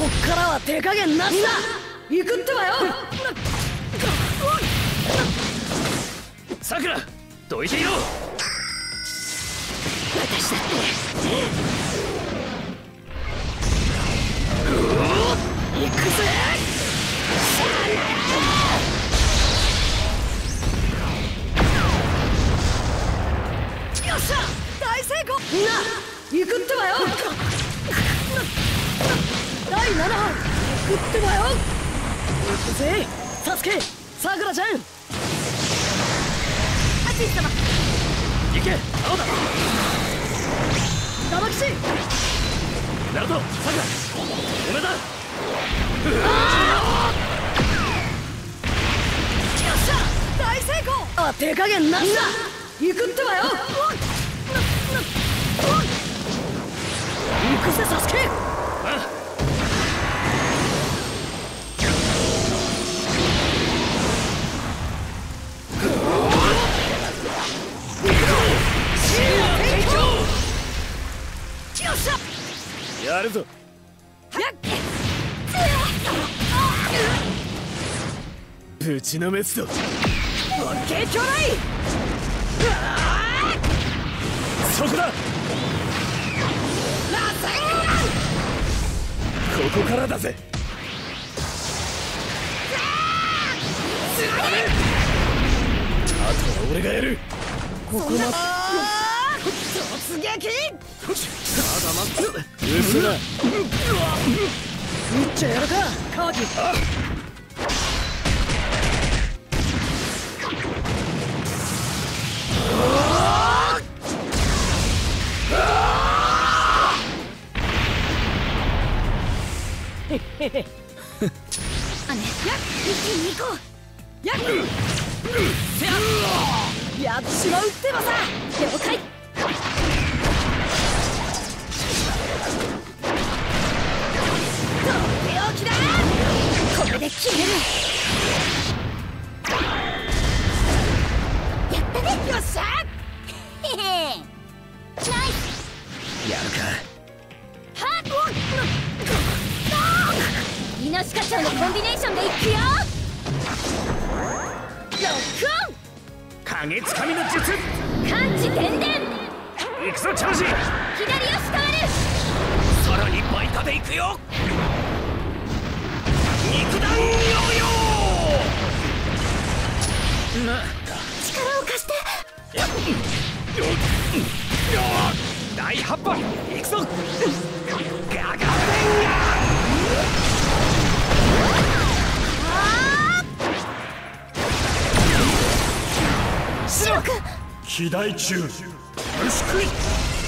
こっからは手加減なしだ。行くってばよ。 さくら、どいていろ。 私だって行くぜ。よっしゃ、大成功。みんな行くってばよ。第7波行くってばよ。行くぜサスケ、さくらちゃん。アチス様行け、青だ。 玉吉、 ナルト、さくら、おめだ。 よっしゃ、大成功。あ、手加減なしだ。行くってばよ。行くぜサスケ。 やるぞ。ぶちのめすぞ。 オッケーちょうだい。 そこだ。ここからだぜ。あとは俺がやる。 ここま突撃。 まだ待って。うすな。 いっちゃやるかカワキ。姉、やっ一気に行こう。やっやっちまうってばさ。了解。とっておきだ。これで決める。やったね。よっしゃ。へへ。ナイス。 やるか。 はっ。 イノシカチョウのコンビネーションでいくよ。ロックオン。 影つかみの術。 感知伝伝。 行くぞチャージ。 左足変わる。 さらに倍化でいくよ。肉弾ヨーヨー。 力を貸して。 大発破。行くぞ。ガガベンガ。 白く機大中牛食い。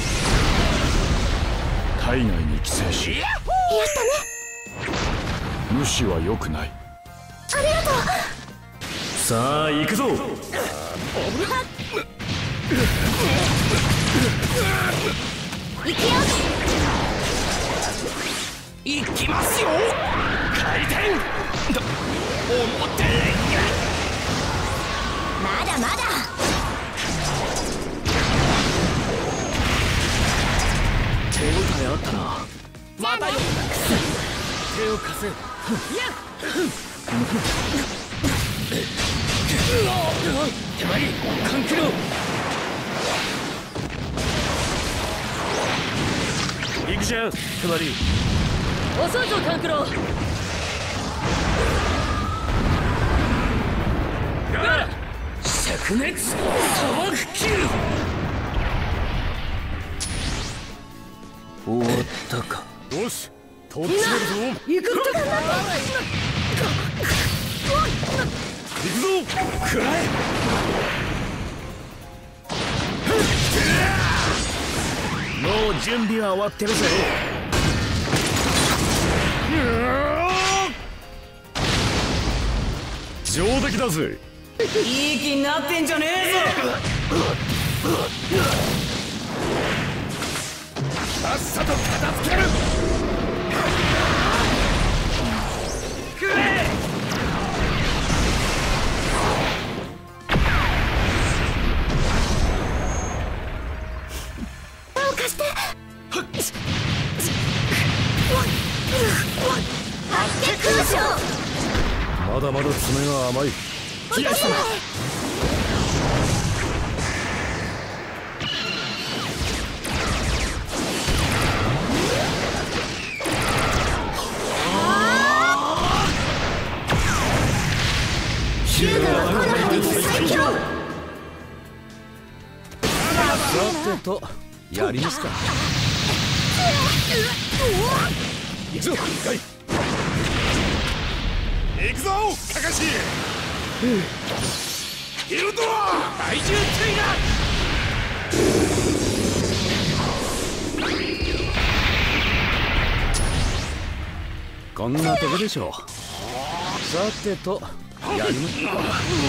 体内に寄生し、 やったね。 無視は良くない。 ありがとさあ行くぞ。 う。行くよ。 行きますよ。回転。表。 まだまだ。 手応えあったな。 またよ。 手を貸せ。手まり勘切ろう。行くじゃん手まり。 遅いぞ勘九郎。 灼熱砂漠球。終わったか。よし、とっちめるぞ。 行くってば。 行くぞ。食らえ。もう準備は終わってるぜ。上出来だぜ。 いい気になってんじゃねえぞ。 さっさと片付ける。食え。 手を貸して。 まだまだ爪が甘い。 キラ様。 ヒューガはこの限り最強。 さてとやりますか。行くぞガイ。 行くぞカカシ。ヒルドア大重テイラ。 こんなとこでしょう。さてとやりますか。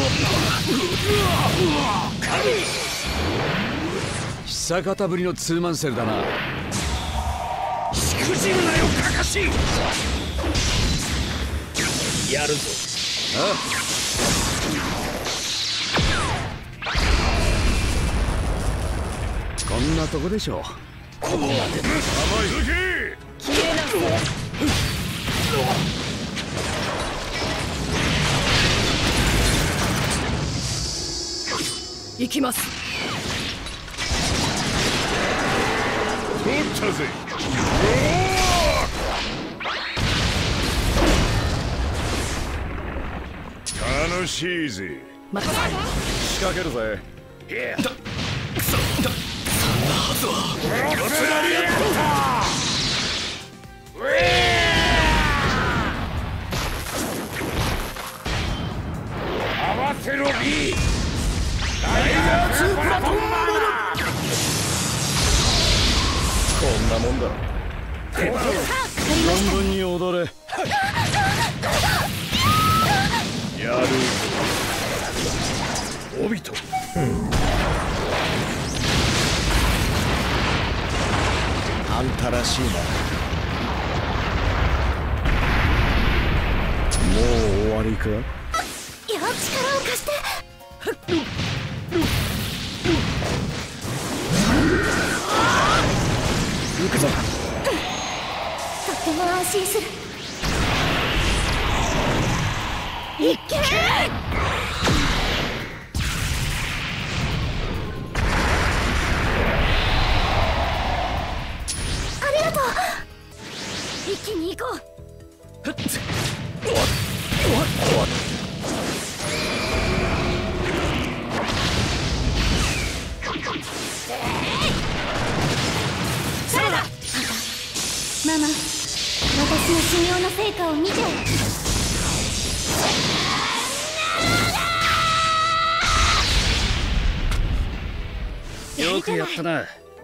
久方ぶりのツーマンセルだな。 しくじるなよカカシ。やるぞ。 あこんなとこでしょう。 ここまで。甘い。 消えなさい。行きます。 取ったぜ。楽しいぜ。 また仕掛けるぜ。 くそそんなはずは。よつらりやった合わせろビー。ダイヤツープラトンマナ。 こんなもんだ。存分に踊れ。 やる。オビト。 あんたらしいな。もう終わりか。 いや力を貸して。 行くぞ。 とっても安心する。 いけー。 ありがとう。一気に行こう。誰だ。ママ、私の修行の成果を見て。 よくやったな。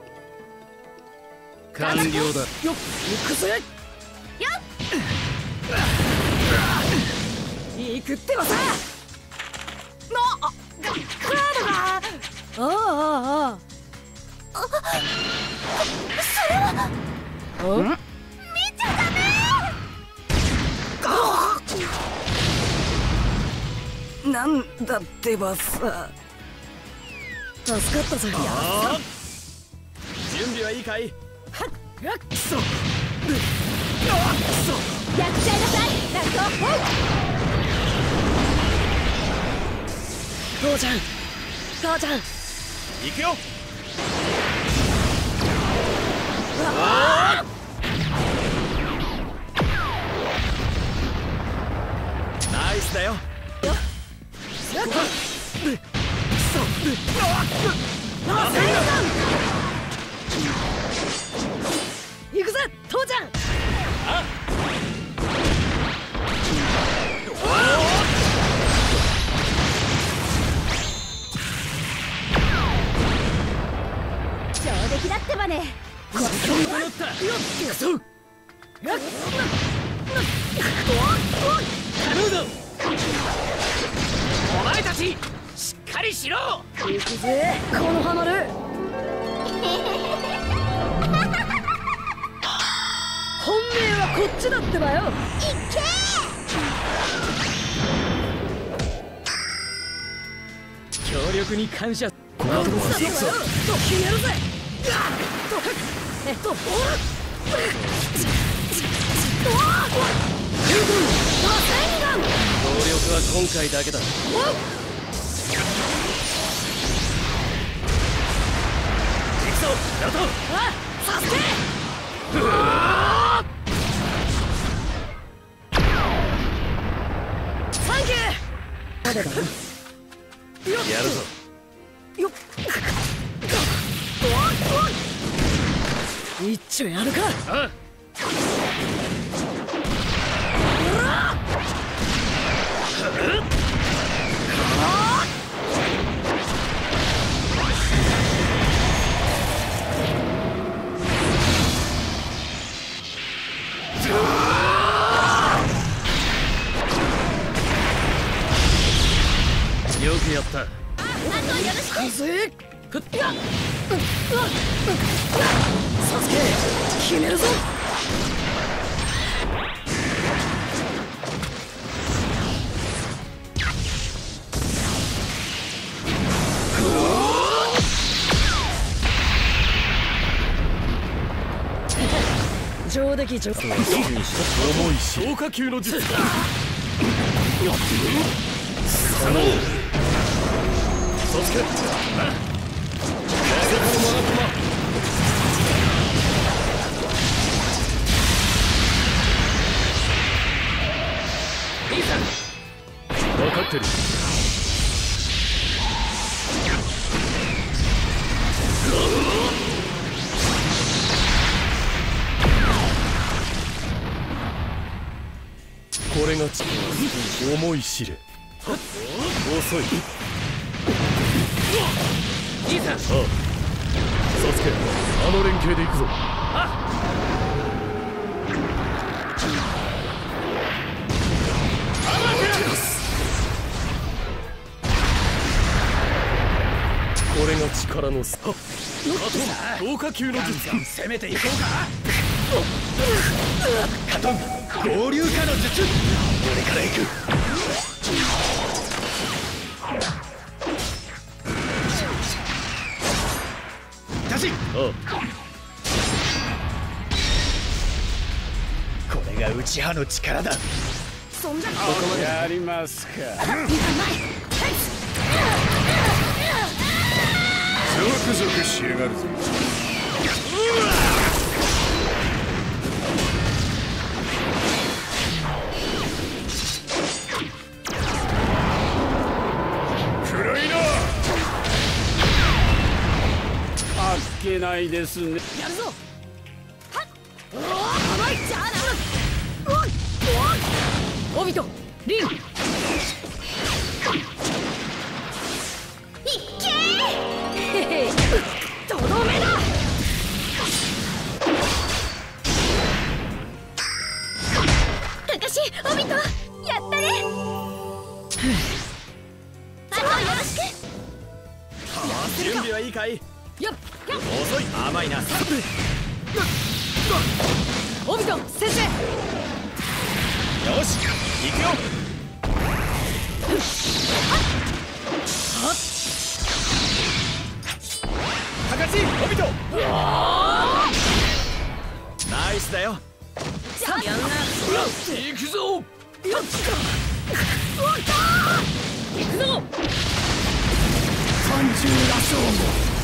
完了だ。 よっ行くぜ。 よ行くってばさ。カードが。ああ。 それは。 見ちゃダメ。なんだってばさ。助かったぜ。 準備はいいかい。 はっくそ。 やっちゃいなさい。ラッコ。 父ちゃん、母ちゃん。 行くよ。 ナイスだよ。 行くぜ父ちゃん。 上出来だってばね。 こっちに戻った。よっくそ。 頼むぞ。お前たちしっかりしろ。 行くぜこのハマる。本命はこっちだってばよ。 いっけ協力に感謝。 こんなとこは行くぞ。と決めるぜ。 協力は今回だけだ。行くぞナルト。 サスケ。サンキュー。までだな。 やるぞ。 よっ。一丁やるか。 あよくやった。 あとよろしく。 ぜふっやサスケ決めるぞ。上出来上。 重い消化球の術だ。そのサスケ風のマナコマ。分かってる。これが力。思い知れ。遅い。いいさ。ああ、サスケ、あの連携で行くぞ。これが力の差。あと消化球の術。攻めていこうか。カトン合流化の術。俺から行く。立ち。これが内派の力だ。 そんじゃやりますか。ゾクゾクしやがるぞ。暗いな。あっけないですね。 やるぞ。 甘いじゃあな。 オビトリン。 いっけー。 へへとどめだ。 かかしオビトやったね。あとよろしく。 準備はいいかい。 やっ遅い。甘いな。 オビト先生。 よし行くよ。高知オビト。ナイスだよ。 さあやんな。 行くぞ。 よっ行くぞ。三重羅生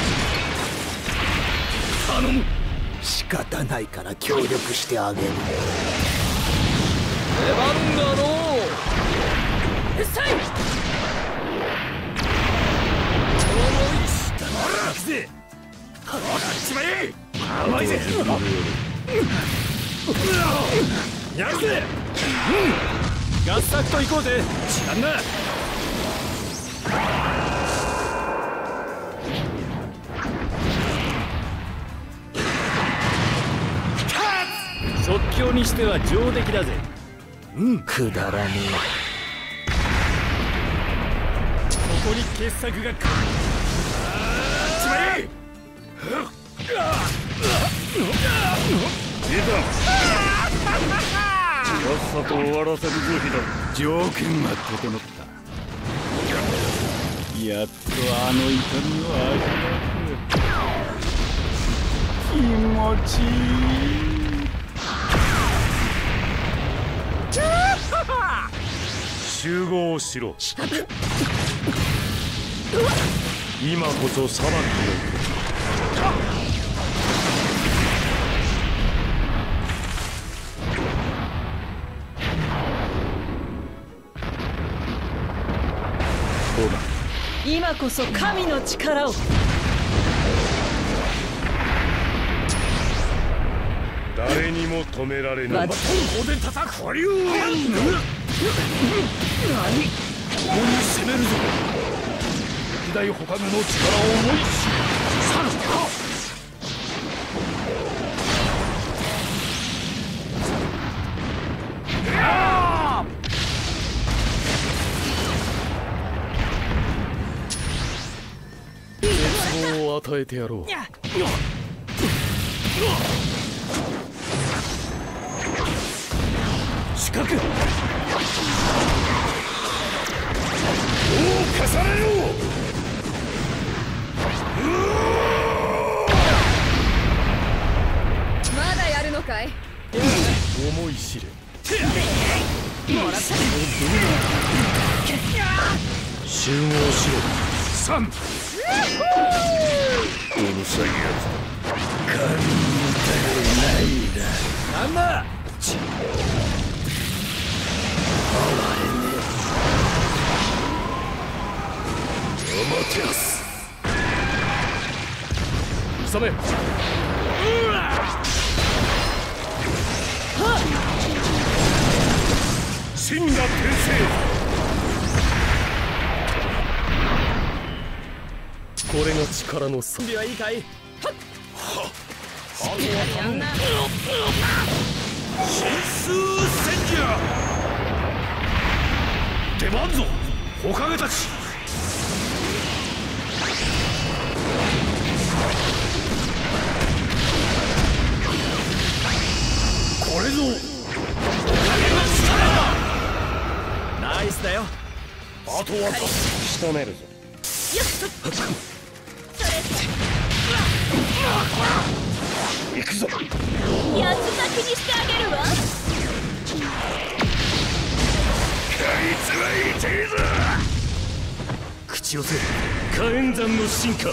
頼む。 仕方ないから協力してあげる。 出番だろう。 うっさい。 行くぜ。やっちまえ。甘いぜ。やるぜ。合作と行こうぜ。時間だ。即興にしては上出来だぜ。 くだらねここに傑作が来る。やっちまえ。出た。さっさと終わらせるぞヒダ。条件が整った。やっとあの痛みを味わう。気持ちいい。 集合しろ。今こそ裁きの今こそ神の力を。 誰にも止められない。 こここで叩く。何？ここに攻めるぞ。時代捕獲の力を思い知る。さるか。絶望を与えてやろう。四角。もう重ねろ。 まだやるのかい。 思い知れ。 もらった。 集合しろ。3。うるさいやつ。神みたいないな。なんだ。アマテラス。急め。真が転生。これが力の差。準備はいいかい。はっ。あとは頼む。神数戦じゃ。出番ぞ、火影たち。これぞ火影の力だ。ナイスだよ。あとは仕留めるぞ。 よっと。 行くぞ。 八つ咲きにしてあげるわ。 あいつは痛いぞ。口寄せ火炎山の進化。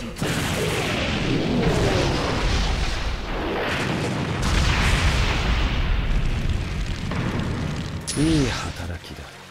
いい働きだ。